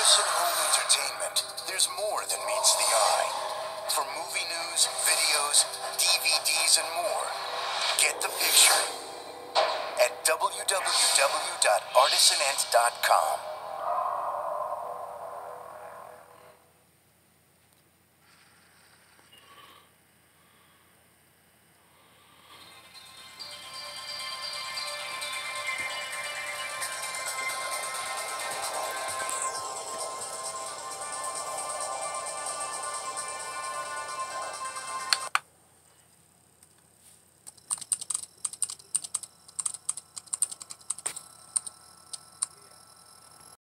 Artisan Home Entertainment, there's more than meets the eye. For movie news, videos, DVDs, and more, get the picture at www.artisanent.com.